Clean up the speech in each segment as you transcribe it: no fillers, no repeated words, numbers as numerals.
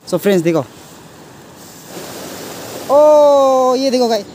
So friends देखो, ओ ये देखो गाइस,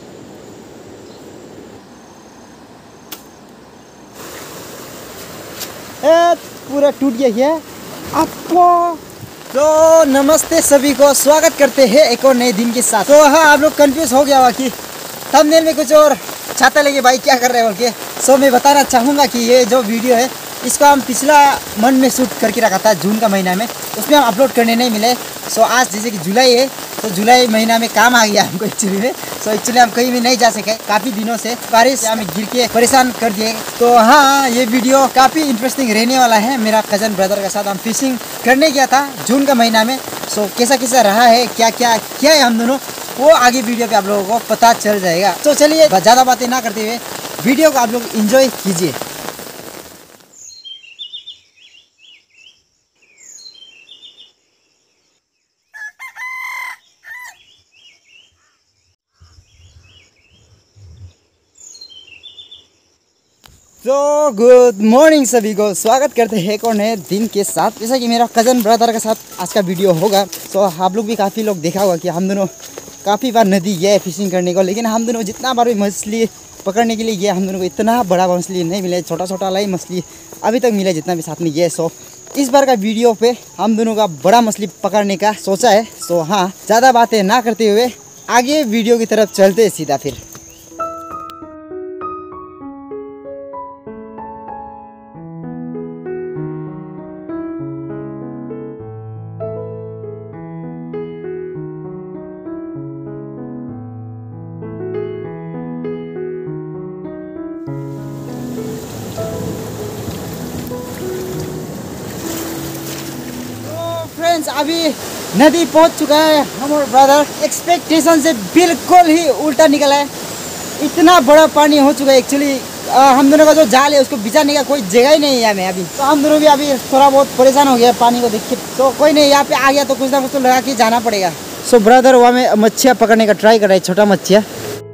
पूरा टूट गया है आपको। तो नमस्ते सभी को, स्वागत करते हैं एक और नए दिन के साथ। तो हाँ, आप लोग कंफ्यूज हो गया होगा कि थंबनेल में कुछ और छाता लेके भाई क्या कर रहे हो बोल के। सो मैं बताना चाहूँगा कि ये जो वीडियो है इसको हम पिछला मंथ में शूट करके रखा था, जून का महीना में, उसमें हम अपलोड करने नहीं मिले। सो आज जैसे कि जुलाई है, तो जुलाई महीना में काम आ गया हमको एक्चुअली में। सो एक्चुअली हम कहीं भी नहीं जा सके काफ़ी दिनों से, बारिश हमें गिर के परेशान कर दिए। तो हाँ, ये वीडियो काफ़ी इंटरेस्टिंग रहने वाला है। मेरा कज़न ब्रदर के साथ हम फिशिंग करने गया था जून का महीना में। सो कैसा कैसा रहा है, क्या क्या किया है हम दोनों, वो आगे वीडियो पे आप लोगों को पता चल जाएगा। तो चलिए ज़्यादा बातें ना करते हुए वीडियो को आप लोग एंजॉय कीजिए। तो गुड मॉर्निंग सभी को, स्वागत करते हैं एक और नए दिन के साथ। जैसा कि मेरा कज़न ब्रदर के साथ आज का वीडियो होगा। तो आप लोग भी काफ़ी लोग देखा होगा कि हम दोनों काफ़ी बार नदी गए फिशिंग करने को, लेकिन हम दोनों जितना बार भी मछली पकड़ने के लिए गए, हम दोनों को इतना बड़ा मछली नहीं मिले, छोटा छोटा वाला ही मछली अभी तक मिले जितना भी साथ में गए। सो इस बार का वीडियो पे हम दोनों का बड़ा मछली पकड़ने का सोचा है। सो हाँ, ज़्यादा बातें ना करते हुए आगे वीडियो की तरफ चलते सीधा फिर। फ्रेंड्स अभी नदी पहुंच चुका है। हमारा ब्रदर एक्सपेक्टेशन से बिल्कुल ही उल्टा निकला है। इतना बड़ा पानी हो चुका है। एक्चुअली हम दोनों का जो जाल है उसको बिछाने का कोई जगह ही नहीं है हमें अभी। तो हम दोनों भी अभी थोड़ा बहुत परेशान हो गया पानी को देख के। तो कोई नहीं, यहाँ पे आ गया तो कुछ ना कुछ तो लगा के जाना पड़ेगा। सो ब्रदर वहाँ में मच्छियाँ पकड़ने का ट्राई कर रहा है, छोटा मच्छियाँ।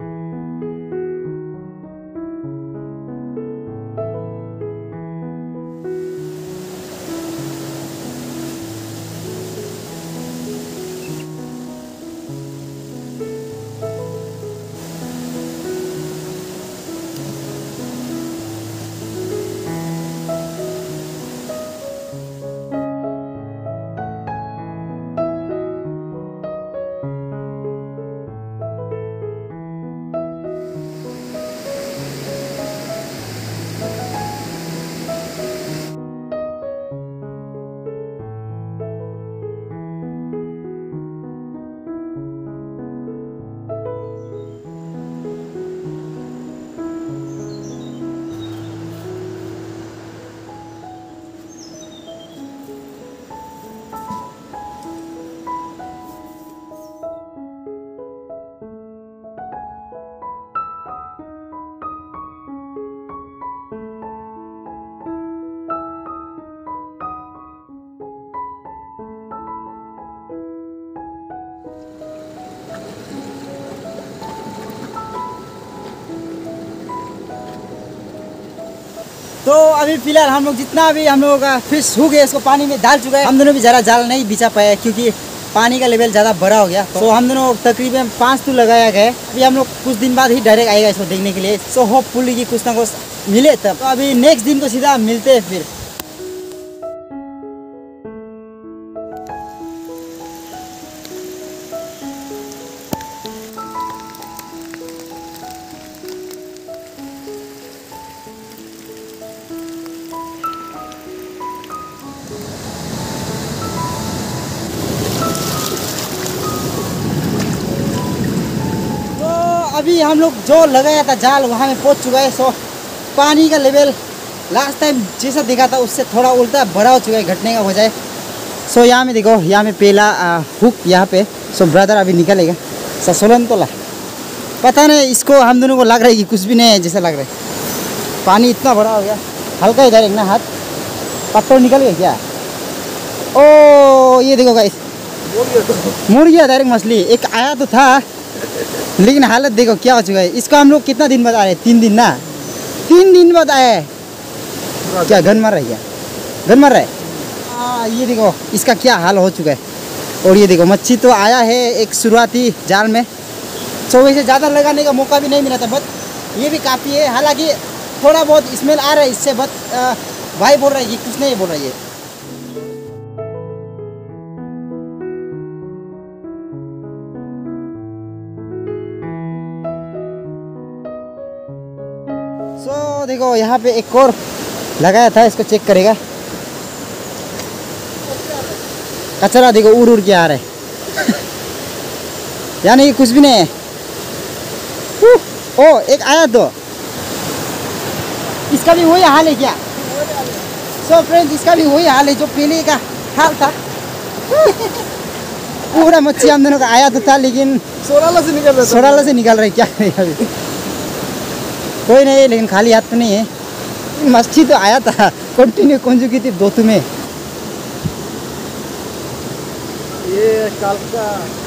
तो अभी फिलहाल हम लोग जितना भी हम लोगों का फिश हो गया इसको पानी में डाल चुका है। हम दोनों भी ज़रा जाल नहीं बिछा पाए क्योंकि पानी का लेवल ज़्यादा बड़ा हो गया। तो हम दोनों तकरीबन 5 तो लगाया गया। अभी हम लोग कुछ दिन बाद ही डायरेक्ट आएगा इसको देखने के लिए। सो होपफुली कि कुछ ना कुछ मिले तब। तो अभी नेक्स्ट दिन को सीधा मिलते हैं फिर। अभी हम लोग जो लगाया था जाल वहाँ में पहुँच चुका है। सो पानी का लेवल लास्ट टाइम जैसा दिखा था उससे थोड़ा उल्टा बड़ा हो चुका है, घटने का बजाय। सो यहाँ में देखो, यहाँ में पहला हुक यहाँ पे। सो ब्रदर अभी निकलेगा ससोलन तो ला, पता नहीं इसको हम दोनों को लग रहा है कि कुछ भी नहीं है जैसा लग रहा है। पानी इतना बड़ा हो गया, हल्का इधर एक ना हाथ पत्थर निकल गया क्या। ओ ये देखो गाइस, मुड़ गया डायरेक्ट मछली। एक आया तो था लेकिन हालत देखो क्या हो चुका है। इसको हम लोग कितना दिन बाद आए, 3 दिन ना, 3 दिन बाद आए। क्या गन मार रहा है, क्या गन मार रहा है। ये देखो इसका क्या हाल हो चुका है। और ये देखो मच्छी तो आया है एक शुरुआती जाल में, तो वैसे ज़्यादा लगाने का मौका भी नहीं मिला था, बट ये भी काफ़ी है। हालांकि थोड़ा बहुत स्मेल आ रहा है इससे, बट भाई बोल रहा है कि कुछ नहीं बोल रहा है। सो देखो यहाँ पे एक और लगाया था, इसको चेक करेगा। कचरा देखो उड़ उड़ के आ रहा है यानी कि कुछ भी नहीं है। ओ एक आया तो इसका भी वही हाल है क्या? सो फ्रेंड्स, इसका भी वही हाल है जो पहले का हाल था पूरा मच्छी हम दोनों का आया तो था, लेकिन सोडाला से निकल रहा है। क्या करेगा अभी? कोई नहीं, लेकिन खाली हाथ तो नहीं है। मच्छी तो आया था कंटिन्यू कंजुगेटिव दोतु में। ये काल का,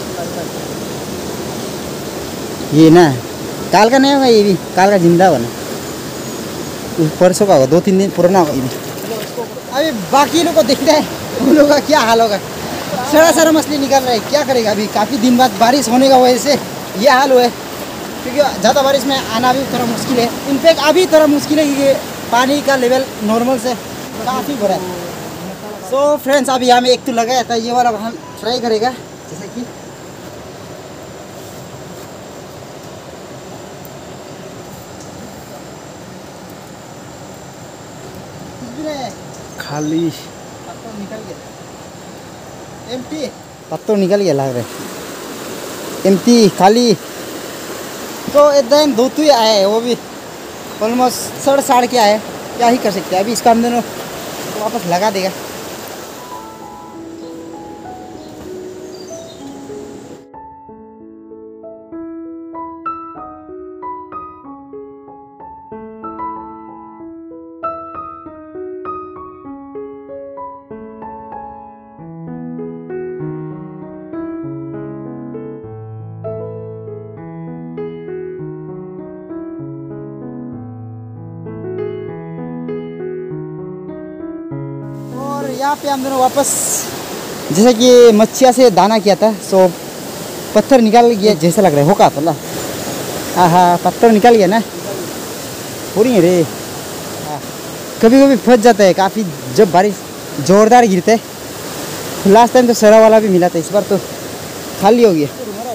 ये ना काल का नहीं होगा, ये भी काल का जिंदा बना, परसों का होगा, 2-3 दिन पुराना होगा ये भी। अभी बाकी लोग को देख रहे हैं उन लोगों का क्या हाल होगा। सारा मछली निकल रहा है, क्या करेगा अभी? काफ़ी दिन बाद बारिश होने का वजह से ये हाल हुआ है, क्योंकि ज़्यादा बारिश में आना भी थोड़ा मुश्किल है। इनफैक्ट अभी थोड़ा मुश्किल है क्योंकि पानी का लेवल नॉर्मल से काफ़ी बड़ा है। सो फ्रेंड्स, अभी यहाँ में एक तो लगाया था, ये वाला हम ट्राई करेगा। जैसे कि खाली पत्थर निकल गया, एम्प्टी पत्थर निकल गया लग रहा है, एम्प्टी खाली। तो एकदम धोतु ही आया है, वो भी ऑलमोस्ट सड़ के आया है। क्या ही कर सकते हैं अभी, इसका हम दोनों वापस लगा देगा। यहाँ पे हम दोनों वापस, जैसे कि मच्छिया से दाना किया था, सो पत्थर निकाल गया जैसा लग रहा है। होगा तो ला, हाँ पत्थर निकल गया ना, पूरी रे। कभी कभी फंस जाता है काफ़ी, जब बारिश ज़ोरदार गिरता है। लास्ट टाइम तो सरा वाला भी मिला था, इस बार तो खाली हो गया।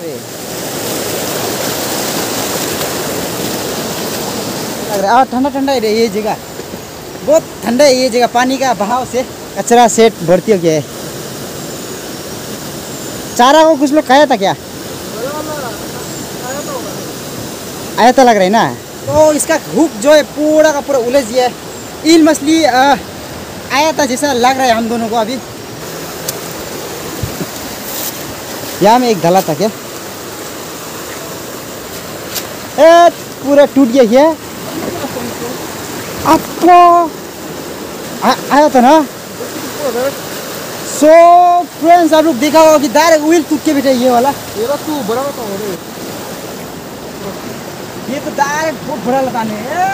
लग रहा है ठंडा ठंडा है ये जगह, बहुत ठंडा है ये जगह। पानी का बहाव से कचरा सेट भर्ती हो गया है। चारा को कुछ लोग खाया था क्या? आया था लग रहा है ना। तो इसका हुक जो है पूरा का पूरा उलझ गया है। ईल मछली आया था जैसा लग रहा है हम दोनों को। अभी यहाँ में एक गला था क्या? पूरा टूट गया क्या? आपको आया था ना। सो फ्रेंड्स, आप लोग देखा होगा कि डायरेक्ट व्हील टूट के बैठा ये वाला। ये तू बड़ा बता रे, ये तो डायरेक्ट बहुत बड़ा लगाने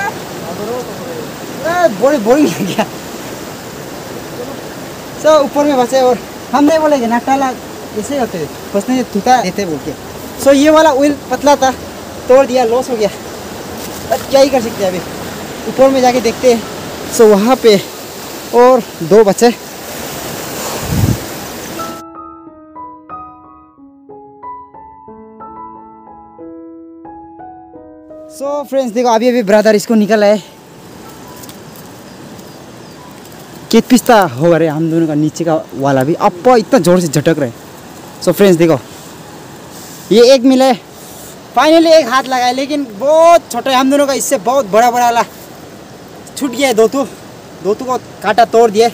बड़ी बोरिंग लग गया। सो ऊपर में बचे, और हम नहीं बोलेंगे ना टाला ऐसे होते फंसने थूका देते बोल के। सो ये वाला व्हील पतला था, तोड़ दिया, लॉस हो गया। अब क्या ही कर सकते हैं, अभी ऊपर में जाके देखते हैं। सो वहाँ पे और 2 बचे। सो फ्रेंड्स देखो, अभी ब्रदर इसको निकल आए। कित पिस्ता हो रहे हम दोनों का, नीचे का वाला भी अपा इतना जोर से झटक रहे। सो फ्रेंड्स देखो, ये एक मिला है, फाइनली एक हाथ लगाया, लेकिन बहुत छोटा है हम दोनों का, इससे बहुत बड़ा वाला छूट गया है। दोतू को काटा तोड़ दिया।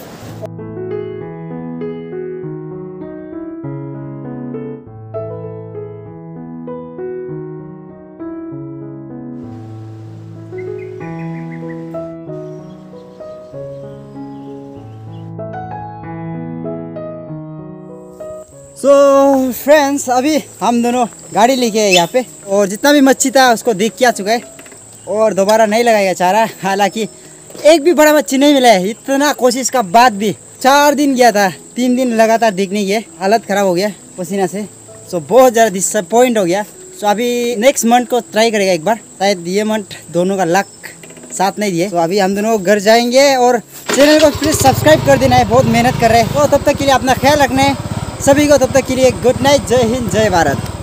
सो फ्रेंड्स, अभी हम दोनों गाड़ी लेके आए यहाँ पे, और जितना भी मच्छी था उसको देख के आ चुका है, और दोबारा नहीं लगाएगा चारा। हालांकि एक भी बड़ा मच्छी नहीं मिला है, इतना कोशिश का बाद भी 4 दिन गया था, 3 दिन लगातार दिख नहीं गया, हालत ख़राब हो गया पसीना से। सो बहुत ज़्यादा डिसअपॉइंट हो गया। सो अभी नेक्स्ट मंथ को ट्राई करेगा एक बार, शायद ये मंथ दोनों का लक साथ नहीं दिए। तो अभी हम दोनों घर जाएंगे और चैनल को प्लीज़ सब्सक्राइब कर देना है, बहुत मेहनत कर रहे हैं। तो तब तक के लिए अपना ख्याल रखना है सभी को। तब तक के लिए गुड नाइट, जय हिंद, जय भारत।